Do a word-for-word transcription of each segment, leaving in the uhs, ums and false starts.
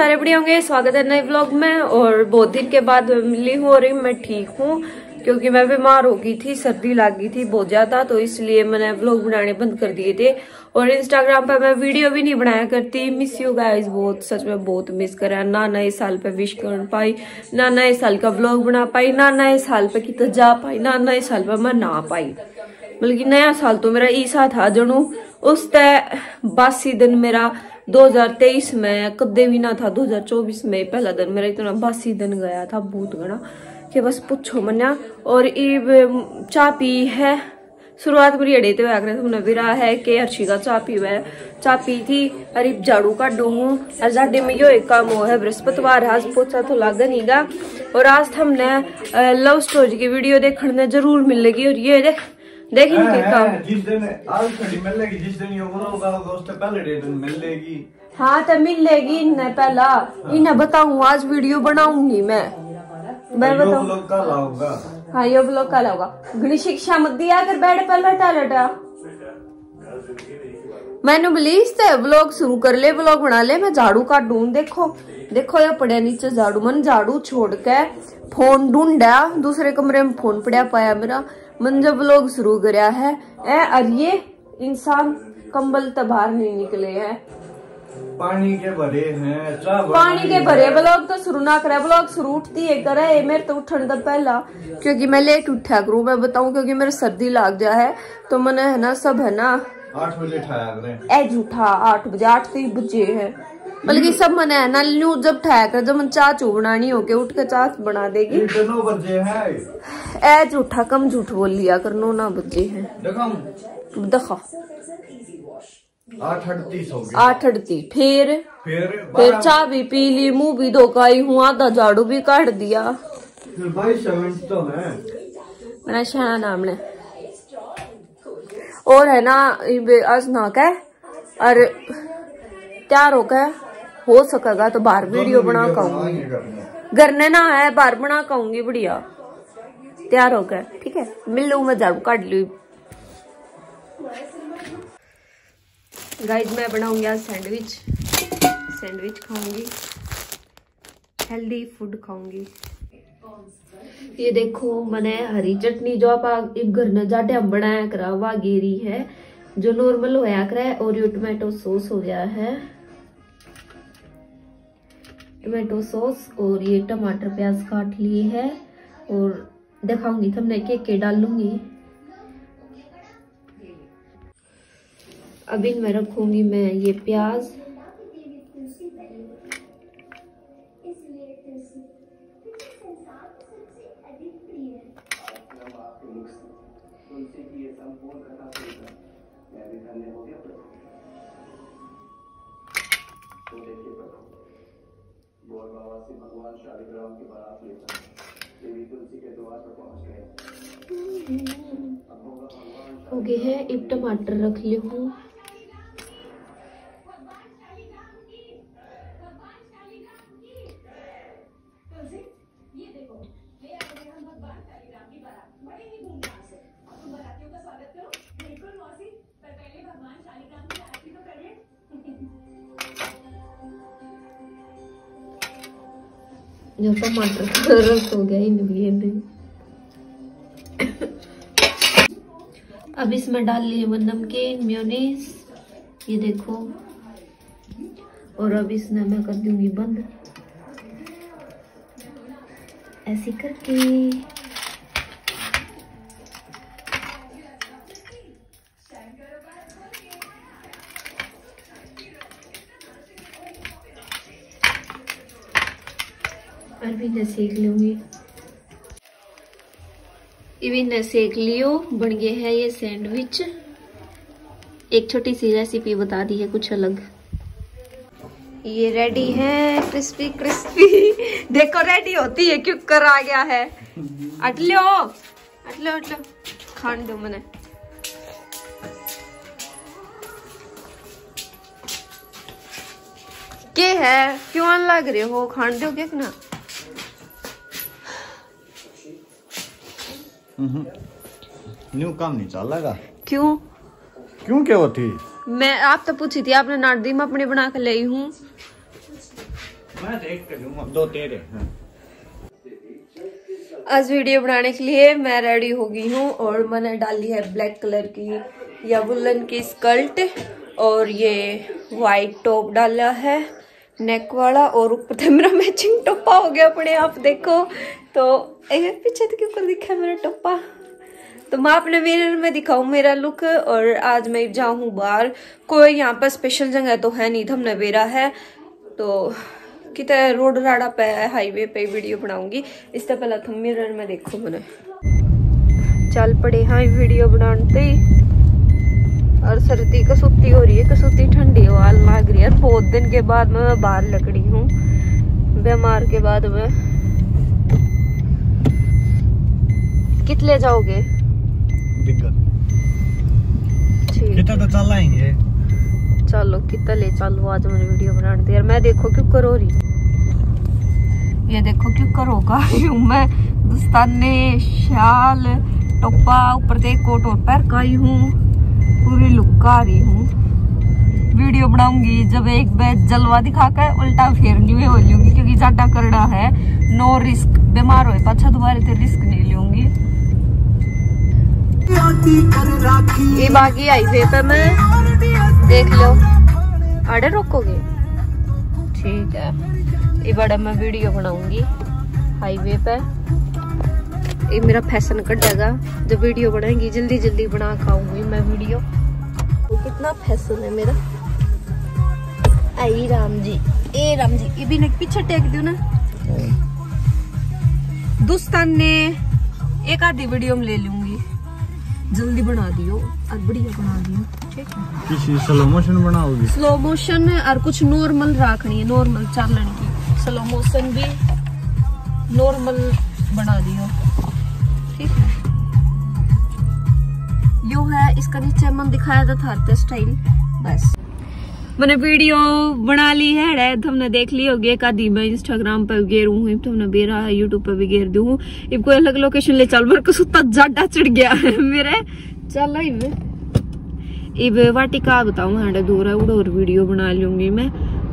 सारे बढ़िया होंगे। स्वागत है नए व्लॉग में। और बहुत दिन के बाद मिली हूँ और मैं ठीक हूँ क्योंकि मैं बीमार हो गई थी, सर्दी लग गई थी बहुत ज्यादा, तो इसलिए मैंने व्लॉग बनाने बंद कर दिए थे। और इंस्टाग्राम पर मैं वीडियो भी नहीं बनाया करती। मिस यू गाइस बहुत, सच में बहुत मिस करा। ना नए साल पे विश कर पाई, ना नए साल का व्लॉग बना पाई, ना नए साल पे कितना जा पाई, ना नए साल पे मैं ना पाई। बल्कि नया साल तो मेरा ईसा था जनू, उस तय बासी दिन मेरा दो हज़ार तेईस में कदे भी ना था। दो हज़ार चौबीस में पहला दिन मेरा इतना बासी दिन गया था भूत गणा कि बस पूछो मना। और इब चाय पी है, शुरुआत करी अड़े तो आकर तुमने विरा है कि अर्शी का चाय पी है। चाय पी थी अरे झाड़ू का डूंगू अजाडे में यो एक काम हो है बृहस्पतिवार, आज पोछा तो लागा नहीं गा। और आज हमने लव स्टोरी की वीडियो देखने जरूर मिलेगी। और ये देख देखिए जिस दिन आज मिलेगी, जिस दिन ये होगा उससे पहले डेट मिलेगी। हाँ तो मिलेगी इन्हें पहला इन्हें बताऊँ, आज वीडियो बनाऊंगी मैं मैं बताऊँ कल आऊंगा। हाँ ये ब्लॉग कल होगा। घनी शिक्षा मत दिया कर बैठ पहला टालटा मैंने प्लीज थे ब्लॉग शुरू कर ले, ब्लॉग बना ले। मैं झाड़ू का ढूंढ देखो देखो ये पड़े नीचे झाड़ू। मन झाड़ू छोड़ के फोन ढूंढा, दूसरे कमरे में फोन पड़ा पाया मेरा। मन जब ब्लॉग शुरू कराया है ए और ये इंसान कंबल तो बाहर नहीं निकले हैं, पानी के भरे हैं, पानी के भरे। ब्लॉग तो शुरू ना करे, ब्लॉग शुरू उठती है करे मेरे तो उठने का पहला, क्योंकि मैं लेट उठा करूँ मैं बताऊं, क्योंकि मेरे सर्दी लग जा है तो मैंने है ना सब है ना आठ बजे उठाया ए झूठा आठ बजे आठ तो बजे है बल्कि सब मैंने है ना न्यू जब ठाया कर जब मन चाह चू बनानी हो के उठ के चाह बना देगी। नौ बजे है ए झूठा कम झूठ बोल लिया कर, नौ ना बजे है देखा आठ अड़तीस हो गई, आठ अड़ती फिर फिर फिर चाय भी पी ली, मुंह भी धोकाई हूँ, आधा झाड़ू भी काट दिया। बाईस मिनट तो है मेरा शाना नाम ने। और है ना आज ना कह और तैयार होकर हो सकेगा तो बाहर वीडियो बना कहूंगी, घर ने ना है बाहर बना कहूंगी बढ़िया तैयार होकर, ठीक है। मिल लू मैं झाड़ू काट लू। गाइस मैं बनाऊंगी आज सैंडविच, सैंडविच खाऊंगी, हेल्दी फूड खाऊंगी। ये देखो मैंने हरी चटनी जो आप घर ने जाटे हम बनाया करा वा गेरी है, जो नॉर्मल होया करा है। और ये टोमेटो सॉस हो गया है, टोमेटो सॉस। और ये टमाटर प्याज काट लिए है और दिखाऊंगी तुमने के के डालूंगी। अब इनमें रखूंगी मैं ये प्याज, भगवान शालिग्राम की बारात लेकर देवी तुलसी के द्वार पर पहुंच गए। हो गए है। अब टमाटर रख ली हूँ, जो टमाटर का रस हो गया इन लिए में। अब इसमें डाल लिए मैं नमकीन मेयोनीज, ये देखो। और अब इसमें मैं कर दूंगी बंद ऐसे करके। और भी न सेक लूंगी, इवी न सेक लियो। बन गए है ये सैंडविच। एक छोटी सी रेसिपी बता दी है कुछ अलग। ये रेडी है क्रिस्पी क्रिस्पी देखो रेडी होती है क्यों कर आ गया है। अटलो अटलो अटलो खान दो मैंने। के है क्यों आन लग रहे हो, खान दो क्या ना। न्यू काम नहीं चलेगा। क्यों क्यों क्या होती? मैं आप तो पूछी थी आपने नारदी में अपनी बना कर लाई हूँ। मैं देख के दूंगा दो तेरे। आज वीडियो बनाने के लिए मैं रेडी हो गई हूँ और मैंने डाली है ब्लैक कलर की या वुलन की स्कर्ट और ये वाइट टॉप डाला है नेक वाला और ऊपर से मेरा मैचिंग टोपा हो गया अपने आप देखो। तो पीछे के ऊपर दिखा मेरा टोपा। तो मैं अपने मिरर में दिखाऊं मेरा लुक। और आज मैं जाऊँ बाहर, कोई यहाँ पर स्पेशल जगह तो है नहीं, थमने बेरा है तो कितने रोड राड़ा पे हाईवे पे वीडियो बनाऊंगी। इससे पहले तुम मिरर में देखो मैंने चल पड़े हाँ वीडियो बनाते ही। और सर्दी कसूती हो रही है, कसूती ठंडी हवा लग रही है। बहुत दिन के बाद मैं बाहर लकड़ी हूँ, बीमार के बाद मैं। कितने जाओगे? कितना तो चलाएंगे। चलो कितना ले चलो आज मैंने वीडियो बनाने दे यार। मैं देखो क्यों करो रही, ये देखो क्यों करो का मैं दस्ताने शाल टोपा ऊपर से कोट और पैर का ही हूँ, पूरी लुक आ रही हूँ। वीडियो बनाऊंगी जब एक बैच जलवा दिखाकर उल्टा फेर नहीं हो लूंगी क्योंकि ज्यादा करना है। नो रिस्क, बीमार हो पाछा दोबारा तो रिस्क नहीं लूंगी। ये बाकी हाईवे पे मैं देख लो आड़े रोकोगे ठीक है। ये बड़ा मैं वीडियो बनाऊंगी हाईवे पे। ये मेरा फैशन कटेगा जब वीडियो बनाएंगी, जल्दी जल्दी बना खाऊंगी मैं वीडियो। तो कितना फैशन है मेरा। आई राम जी, ए राम जी, ये भी पीछे टेक दो ना दोस्तान ने। एक आधी वीडियो में ले लूंगी, जल्दी बना दियो और बढ़िया बना दियो ठीक है। किसी स्लो मोशन बनाओगी? स्लो मोशन और कुछ नॉर्मल रखनी है, नॉर्मल चलन की। स्लो मोशन भी नॉर्मल बना दियो ठीक है। यो है इसका नीचे मन दिखाया था था स्टाइल। बस मैंने वीडियो बना ली है, तुमने देख ली होगी। एक आधी मैं इंस्टाग्राम पे गेरू हूँ, तुमने बेरा है यूट्यूब पे भी गेर दू हूँ। इब कोई अलग लोकेशन ले चल, मेरे को सुता जाडा चढ़ गया है मेरे। चल इब वाटिका बताऊँ हाडे दूर है उड़ो और वीडियो बना लूंगी मैं।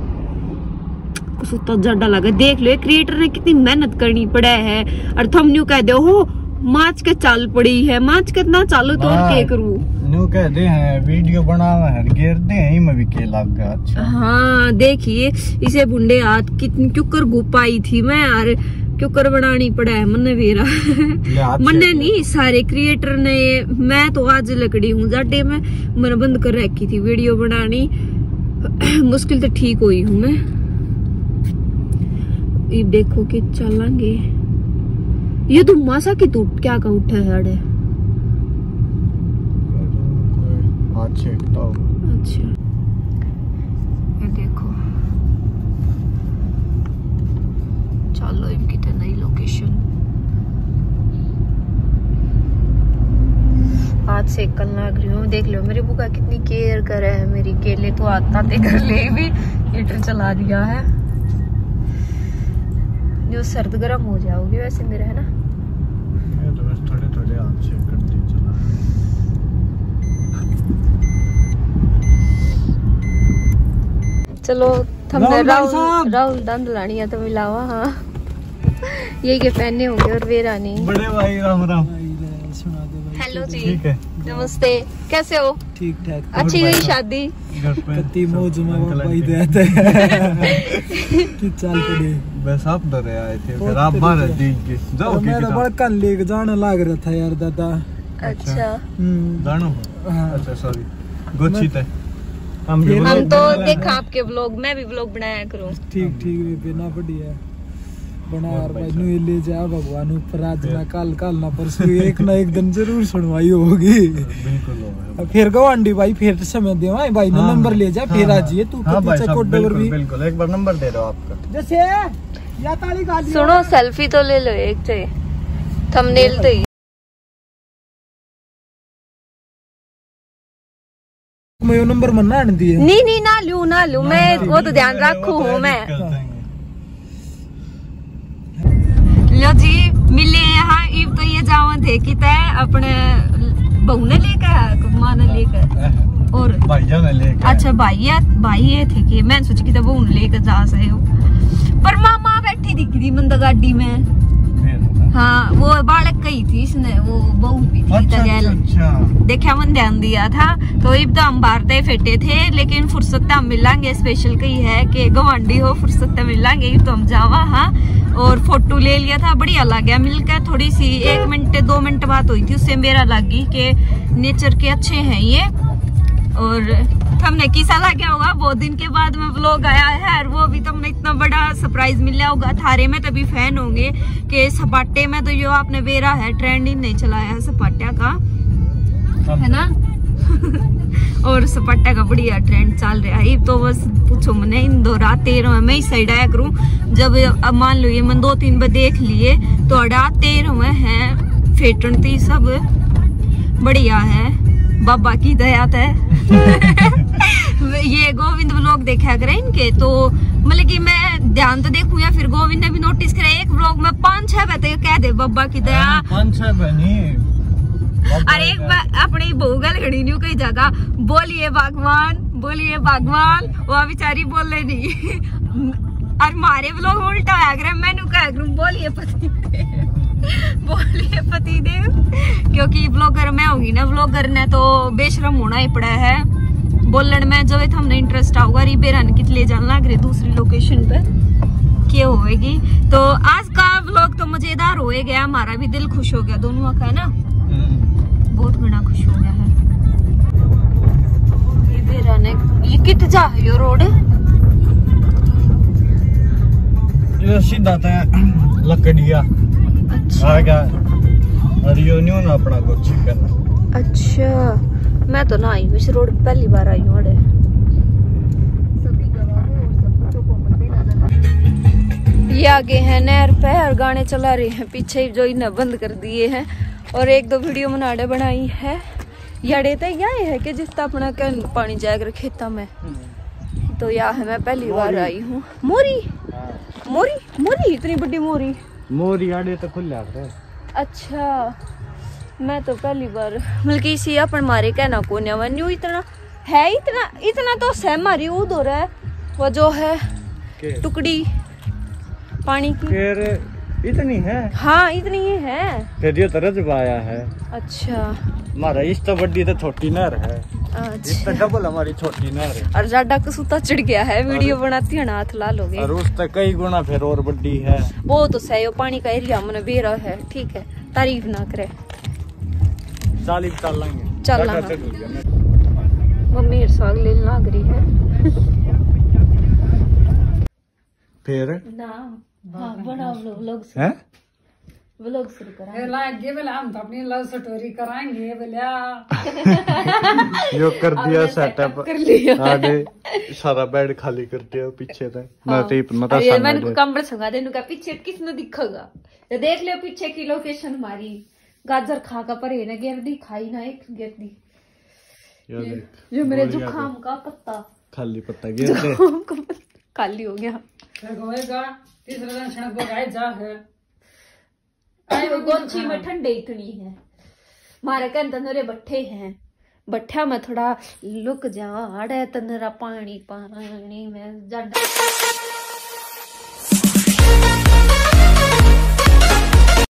सुता जाडा लगा देख लो, क्रिएटर ने कितनी मेहनत करनी पड़ा है। और थम न्यू कह दो हो माच के चाल पड़ी है, माच कितना चालू तो और के करूँ न्यू कह दे हैं वीडियो बनावा है गिर दे हैं मैं भी के लग गया। अच्छा हाँ देखिए इसे बुंडे हाथ कितनी क्योंकर गुपाई थी मैं यार, क्योंकर बनानी पड़ा है मन्ने वेरा मन्ने नहीं सारे क्रिएटर ने। मैं तो आज लकड़ी हूँ जाडे में, मैंने बंद कर रखी थी वीडियो बनानी। मुश्किल तो ठीक हुई हूँ मैं। ये देखो कि चलेंगे ये तो मासा की तू क्या का उठा है अड़े। अच्छा ये देखो चलो इनकी कितनी नई लोकेशन आज से कल लग रही हूँ। देख लो मेरी बुआ कितनी केयर करे है मेरी। केले तो आता ते कर ले भी हीटर चला दिया है। जो सर्द गर्म हो जाओगे वैसे मेरा है ना। तो बस थोड़े थोड़े हाथ से कर दी चला। चलो थमने राहुल राहुल दंद लानी है तो मिलावा। हाँ ये के पहने होंगे और वे रानी। बड़े भाई राम राम। हेलो जी ठीक है नमस्ते, कैसे हो? ठीक ठाक। अच्छी गई शादी? कति मौज में भाई देते कि चल पड़े। बस आप डरे आए थे फिर आप बाहर देख के जाओ। मेरा बड़का लेके जाने लग रहा था यार दादा। अच्छा जानो? अच्छा सॉरी गोची थे हम हम तो देखा आपके ब्लॉग, मैं भी ब्लॉग बनाया करूं। ठीक ठीक वे बिना बढ़िया बना यार भाई नु ले जा भगवान ऊपर आज ना कल कल ना परसों एक ना एक दिन जरूर सुनवाई होगी। बिल्कुल होगा। फिर गवांडी भाई फिर समय दे भाई ने नंबर ले जा फिर आ जाइए तू पीछे कोड डबर भी। बिल्कुल एक बार नंबर दे दो आपका। जैसे या ताली गाली सुनो सेल्फी तो ले लो एक चाहिए थंबनेल तो ही। मैं नंबर मना आने दिए। नहीं नहीं ना लूं ना लूं मैं वो तो ध्यान रखू हूँ मैं। लो जी मिले यहाँ इब तो ये जावन थे कि तय अपने बहू ने लेकर माँ ने लेकर और भाईया ने लेकर। अच्छा भाई भाई ये थे कि मैं सोची कि बहू ने लेकर जा सके हो पर मामा बैठी दिख रही मंद गाड़ी में। हाँ वो बालक कही थी इसने, वो बहू भी थी। अच्छा, अच्छा, अच्छा। देखा मन ध्यान दिया था तो इब तो हम बाहर फेटे थे, लेकिन फुर्सत हम मिलांगे। स्पेशल कही है कि गवांडी हो फुर्सत मिलांगे तो हम जावा। हाँ और फोटो ले लिया था, बढ़िया लग गया मिलकर। थोड़ी सी एक मिनट दो मिनट बात हुई थी, उससे मेरा लगी कि नेचर के अच्छे हैं ये। और हमने किसा लगा होगा बहुत दिन के बाद में व्लॉग आया है, और वो भी तुमने इतना बड़ा सरप्राइज मिला होगा। थारे में तभी फैन होंगे कि सपाटे में तो जो आपने वेरा है ट्रेंड ही नहीं चलाया है सपाटा का, है ना। और सपाटा का बढ़िया ट्रेंड चल रहा है। तो बस पूछो मैंने इन दो रात तेरह मैं इस साइड आया करूँ। जब अब मान लो ये मैं दो तीन बार देख लिए तो अड़ा तेरह हैं फेटन थी, सब बढ़िया है, बाबा की दया है। ये गोविंद व्लॉग देखा करे इनके, तो मतलब कि मैं ध्यान तो देखूं या फिर गोविंद ने भी नोटिस करे एक व्लॉग में पांच छह बातें कह दे बाबा की दया। पांच छह बनी। अरे एक बार अपने भोगल घड़ी न्यू कई जगह बोलिए भगवान बोलिए भगवान, वो बेचारी बोल रही नहीं। और मारे व्लॉग उल्टा आया करे, मैंने कहा करूं बोलिए पति बोलिए पति देव, क्योंकि ब्लॉगर मैं होगी ना, ब्लॉगर ने तो बेशरम होना ही पड़ा है बोलन में। जब हमने इंटरेस्ट आओगा रिबेरन कित ले जाना लग रही दूसरी लोकेशन पे क्या होएगी। तो आज का व्लॉग तो मजेदार हो गया, हमारा भी दिल खुश हो गया दोनों का, है ना, बहुत बड़ा खुश हो गया है। रिबेरन ये कित जा है यो रोड, ये सीधा था लकड़िया। अच्छा आ गया और यो न्यू ना अपना कुछ करना। अच्छा मैं तो ना आई हूँ इस रोड पे, पहली बार आई हूँ। ये आगे है नहर पे और गाने चला रहे हैं पीछे जो इन्हें बंद कर दिए हैं। और एक दो वीडियो मनाड़े बनाई है याड़े तो यह है कि जिसका अपना क्या पानी जाकर खेता में, तो या है मैं पहली बार आई हूँ। मोरी मोरी मोरी इतनी बड़ी मोरी मोरी आड़े तो खुला है। अच्छा मैं तो पहली बार बल्कि इसी अपन मारे कहना कोने न्यू इतना है, इतना इतना तो सह मारी उधर है वो जो है टुकड़ी पानी की, फिर इतनी है। हाँ इतनी ही है, फिर ये तो रजब आया है। अच्छा हमारा इस तो बड़ी तो छोटी नहर है। अच्छा इस तो डबल हमारी छोटी नहर है। और ज्यादा कसूता चिढ़ गया है, वीडियो बनाती है ना हाथ लाल हो गए। और उस तक कई गुना फिर और बड़ी है। वो तो सही पानी का एरिया मैंने बेरा है, ठीक है तारीफ ना करे। चाली चल लेंगे चल मम्मी साग लेने लग रही है। फिर ना हाँ बड़ा व्लॉग हैं व्लॉग शुरू करा लागे बोले हम तो अपनी लव स्टोरी कराएंगे बोलिया। यो कर दिया सेटअप कर लिया, आगे सारा बेड खाली कर दिया पीछे तक। मैं तो इतना सा ये मैंने कंबल संगा देनु का पीछे किसने दिखेगा, ये देख लियो पीछे की लोकेशन हमारी। गाजर खा का पर ना गिरदी खाई ना एक गिरदी, जो मेरे जुकाम का पत्ता खाली पत्ता गिर दे खाली हो गया। होएगा तीसरा दिन सड़क पर गाय जा है। अरे वो गोची में ठंडे इतनी है, मारे कहन तनरे बट्ठे हैं, बट्ठा में थोड़ा लुक जा आड़े तनरा पानी पानी में ज्यादा